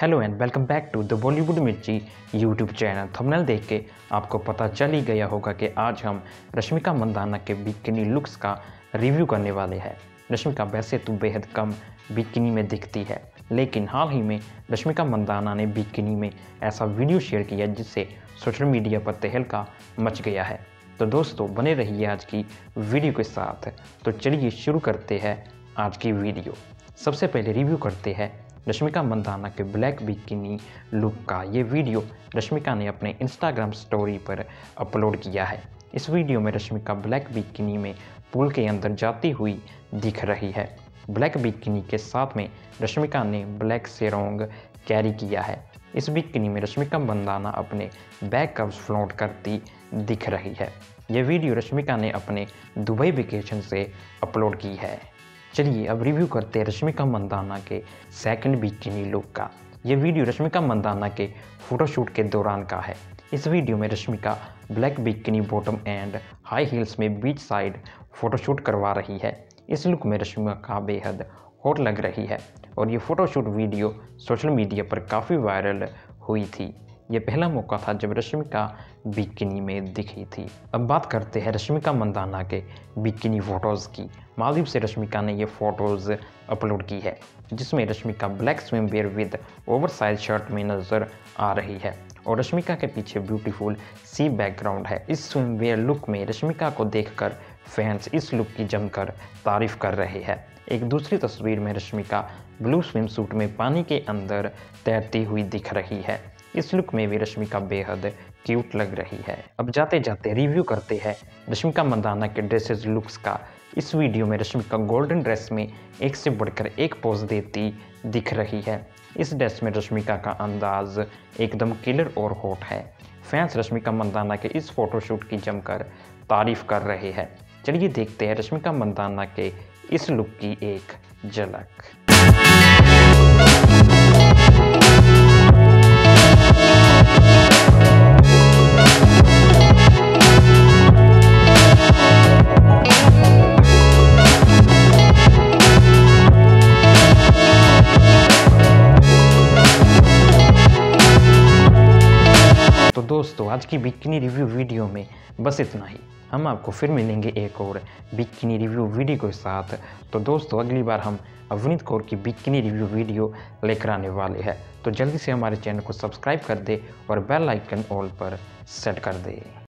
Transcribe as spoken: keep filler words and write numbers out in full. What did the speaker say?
Hello and welcome back to the Bollywood Mirchi YouTube channel. Thumbnail देख के आपको पता चल ही गया होगा कि आज हम रश्मिका मंदाना के बिकिनी लुक्स का रिव्यू करने वाले हैं। रश्मिका वैसे तो बेहद कम बिकिनी में दिखती है, लेकिन हाल ही में रश्मिका मंदाना ने बिकिनी में ऐसा वीडियो शेयर किया जिससे सोशल मीडिया पर तहलका मच गया है। तो दोस्तों बने रहिए आज की वीडियो के साथ। तो चलिए शुरू करते हैं आज की वीडियो। सबसे पहले रिव्यू करते हैं रश्मिका मंदाना के ब्लैक बिकिनी लुक का। ये वीडियो रश्मिका ने अपने इंस्टाग्राम स्टोरी पर अपलोड किया है। इस वीडियो में रश्मिका ब्लैक बिकिनी में पूल के अंदर जाती हुई दिख रही है। ब्लैक बिकिनी के साथ में रश्मिका ने ब्लैक शेरोंग कैरी किया है। इस बिकिनी में रश्मिका मंदाना अपने बैक कव्स फ्लॉन्ट करती दिख रही है। यह वीडियो रश्मिका ने अपने दुबई वेकेशन से अपलोड की है। चलिए अब रिव्यू करते हैं रश्मिका मंदाना के सेकंड बिकिनी लुक का। यह वीडियो रश्मिका मंदाना के फोटोशूट के दौरान का है। इस वीडियो में Rashmika black bikini bottom and high heels में बीच साइड फोटोशूट करवा रही है। इस लुक में रश्मिका बेहद हॉट लग रही है और ये फोटोशूट वीडियो सोशल मीडिया पर काफ़ी वायरल हुई थी। ये पहला मौका था जब रश्मिका बिकिनी में दिखी थी। अब बात करते हैं रश्मिका मंदाना के बिकिनी फ़ोटोज़ की। मालदीव से रश्मिका ने ये फ़ोटोज़ अपलोड की है, जिसमें Rashmika black swimwear with oversize shirt में नज़र आ रही है और रश्मिका के पीछे ब्यूटीफुल सी बैकग्राउंड है। इस स्विम वेयर लुक में रश्मिका को देखकर फैंस इस लुक की जमकर तारीफ कर रहे हैं। एक दूसरी तस्वीर में रश्मिका ब्लू स्विम सूट में पानी के अंदर तैरती हुई दिख रही है। इस लुक में भी रश्मिका बेहद क्यूट लग रही है। अब जाते जाते रिव्यू करते हैं रश्मिका मंदाना के ड्रेसेस लुक्स का। इस वीडियो में रश्मिका गोल्डन ड्रेस में एक से बढ़कर एक पोज देती दिख रही है। इस ड्रेस में रश्मिका का अंदाज एकदम किलर और हॉट है। फैंस रश्मिका मंदाना के इस फोटोशूट की जमकर तारीफ कर रहे हैं। चलिए देखते हैं रश्मिका मंदाना के इस लुक की एक झलक। तो दोस्तों आज की बिकिनी रिव्यू वीडियो में बस इतना ही। हम आपको फिर मिलेंगे एक और बिकिनी रिव्यू वीडियो के साथ। तो दोस्तों अगली बार हम अवनीत कौर की बिकिनी रिव्यू वीडियो लेकर आने वाले हैं। तो जल्दी से हमारे चैनल को सब्सक्राइब कर दे और बेल आइकन ऑल पर सेट कर दे।